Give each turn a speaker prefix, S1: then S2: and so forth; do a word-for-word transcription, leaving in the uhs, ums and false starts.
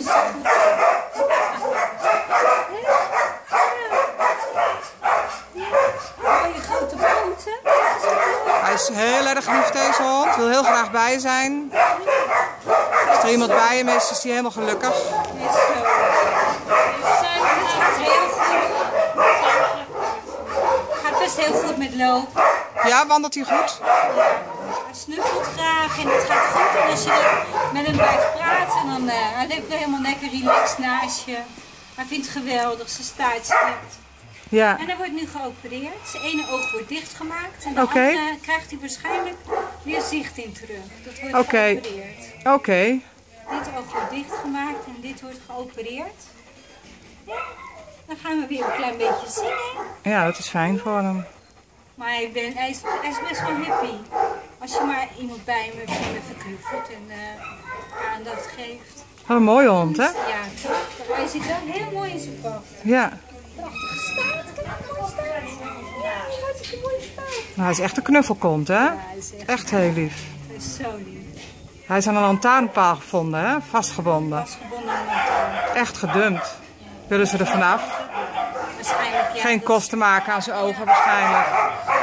S1: is zo goed. Mooie grote poten.
S2: Hij is heel erg lief, deze hond. Wil heel graag bij je zijn. Als er iemand bij hem is, is hij helemaal gelukkig.
S1: Is zo. Het gaat heel goed. Het gaat best heel goed met lopen.
S2: Ja, wandelt hij goed?
S1: Hij snuffelt graag en het gaat goed. En als je er met hem blijft praten, dan uh, hij ligt helemaal lekker relaxed naast je. Hij vindt het geweldig, ze staat slecht.
S2: Ja.
S1: En hij wordt nu geopereerd. Zijn ene oog wordt dichtgemaakt. En de
S2: Okay.
S1: andere krijgt hij waarschijnlijk weer zicht in terug. Dat wordt
S2: Okay.
S1: geopereerd.
S2: Oké. Okay.
S1: Dit oog wordt dichtgemaakt en dit wordt geopereerd. Ja, dan gaan we weer een klein beetje zingen.
S2: Ja, dat is fijn voor hem.
S1: Maar hij, ben, hij, is, hij is best wel happy. Als je maar iemand bij hem hebt die hem even knuffelt en uh, aandacht geeft.
S2: Wat een mooie hond, hè?
S1: Ja, prachtig. Hij zit wel heel mooi in zijn vast.
S2: Ja.
S1: Prachtige staart. Kijk hoe mooi staat. Ja, hartstikke mooie staart.
S2: Nou, hij is echt een knuffelkont, hè?
S1: Ja, hij is echt,
S2: Echt heel lief.
S1: hij is zo lief.
S2: Hij is aan een lantaarnpaal gevonden, hè? Vastgebonden.
S1: Vastgebonden aan de lantaarn.
S2: Echt gedumpt. Willen ze er vanaf?
S1: Waarschijnlijk, ja.
S2: Geen
S1: dat-
S2: kosten maken aan zijn ogen waarschijnlijk.